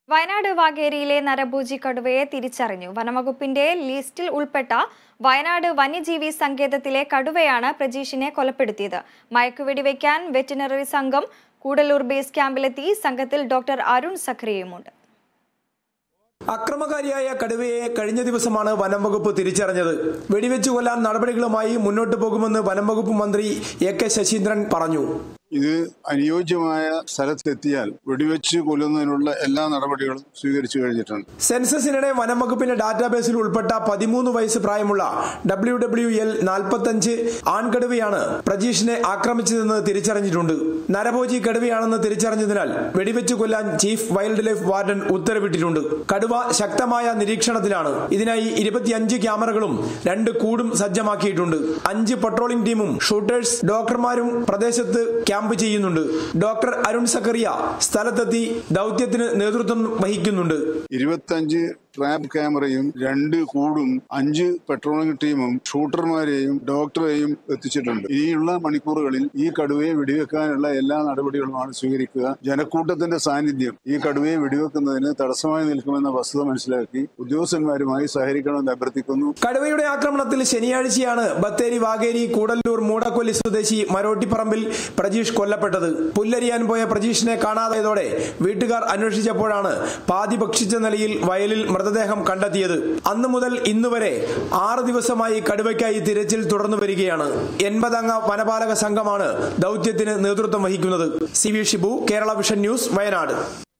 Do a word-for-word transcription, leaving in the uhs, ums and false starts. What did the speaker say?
വയനാട് വാഗേരിയിലെ നരഭോജി കടുവയെ തിരിച്ചറിഞ്ഞു. വനംവകുപ്പിന്റെ ലിസ്റ്റിൽ ഉൾപ്പെട്ട വയനാട് വന്യജീവി സങ്കേതത്തിലെ കടുവയാണ് പ്രജീഷിനെ കൊലപ്പെടുത്തിയത്. മയക്കുവെടിവെക്കാൻ വെറ്റിനറി സംഘം കൂടല്ലൂർ ബേസ് ക്യാമ്പിലെത്തി. സംഘത്തിൽ ഡോക്ടർ അരുൺ സഖറിയുമുണ്ട്. അക്രമകാരിയായ കടുവയെ കഴിഞ്ഞ ദിവസമാണ് വനംവകുപ്പ് തിരിച്ചറിഞ്ഞത്. വെടിവെച്ചു കൊല്ലാൻ നടപടികളുമായി മുന്നോട്ടു പോകുമെന്ന് വനംവകുപ്പ് മന്ത്രി എ കെ ശശീന്ദ്രൻ പറഞ്ഞു. ഇത് അനുയോജ്യമായ സ്ഥലത്തെത്തിയാൽ വെടിവെച്ച് കൊല്ലുന്നതിനുള്ള എല്ലാ നടപടികളും സ്വീകരിച്ചു കഴിഞ്ഞിട്ടുണ്ട്. സെൻസസിനിടെ വനംവകുപ്പിന്റെ ഡാറ്റാബേസിൽ ഉൾപ്പെട്ട പതിമൂന്ന് വയസ്സ് പ്രായമുള്ള ഡബ്ല്യു ഡബ്ല്യു എൽ നാൽപ്പത്തഞ്ച് ആൺകടുവയാണ് പ്രജീഷിനെ ആക്രമിച്ചതെന്ന് തിരിച്ചറിഞ്ഞിട്ടുണ്ട്. നരഭോജി കടുവയാണെന്ന് തിരിച്ചറിഞ്ഞതിനാൽ വെടിവെച്ചു കൊല്ലാൻ ചീഫ് വൈൽഡ് ലൈഫ് വാർഡൻ ഉത്തരവിട്ടിട്ടുണ്ട്. കടുവ ശക്തമായ നിരീക്ഷണത്തിലാണ്. ഇതിനായി ഇരുപത്തിയഞ്ച് ക്യാമറകളും രണ്ട് കൂടും സജ്ജമാക്കിയിട്ടുണ്ട്. അഞ്ച് പട്രോളിംഗ് ടീമും ഷൂട്ടേഴ്സ് ഡോക്ടർമാരും പ്രദേശത്ത് ക്യാമ്പ് ചെയ്യുന്നുണ്ട്. ഡോക്ടർ അരുൺ സഖറിയ സ്ഥലത്തെത്തി ദൗത്യത്തിന് നേതൃത്വം വഹിക്കുന്നുണ്ട്. ഇരുപത്തിയഞ്ച് ട്രാപ്പ് ക്യാമറയും രണ്ട് കൂടും അഞ്ച് പെട്രോളിംഗ് ടീമും ഷൂട്ടർമാരെയും ഡോക്ടറെയും എത്തിച്ചിട്ടുണ്ട്. ഇനിയുള്ള മണിക്കൂറുകളിൽ ഈ കടുവയെ വെടിവെക്കാനുള്ള എല്ലാ നടപടികളുമാണ് സ്വീകരിക്കുക. ജനക്കൂട്ടത്തിന്റെ സാന്നിധ്യം ഈ കടുവയെ വെടിവെക്കുന്നതിന് തടസ്സമായി നിൽക്കുമെന്ന വസ്തുത മനസ്സിലാക്കി ഉദ്യോഗസ്ഥന്മാരുമായി സഹകരിക്കണമെന്ന് അഭ്യർത്ഥിക്കുന്നു. കടുവയുടെ ആക്രമണത്തിൽ ശനിയാഴ്ചയാണ് ബത്തേരി വാഗേരി കൂടല്ലൂർ മൂടക്കൊല്ലി സ്വദേശി മരോട്ടിപ്പറമ്പിൽ പ്രജീഷ് കൊല്ലപ്പെട്ടത്. പുല്ലരിയാൻ പോയ പ്രജീഷിനെ കാണാതായതോടെ വീട്ടുകാർ അന്വേഷിച്ചപ്പോഴാണ് പാതി ഭക്ഷിച്ച നിലയിൽ വയലിൽ മൃതദേഹം കണ്ടെത്തിയത്. അന്നു മുതൽ ഇന്നുവരെ ആറ് ദിവസമായി കടുവയ്ക്കായി തിരച്ചിൽ തുടർന്നു വരികയാണ്. എൺപതംഗ വനപാലക സംഘമാണ് ദൗത്യത്തിന് നേതൃത്വം വഹിക്കുന്നത്. C V Shibu, Kerala vision news, Wayanad.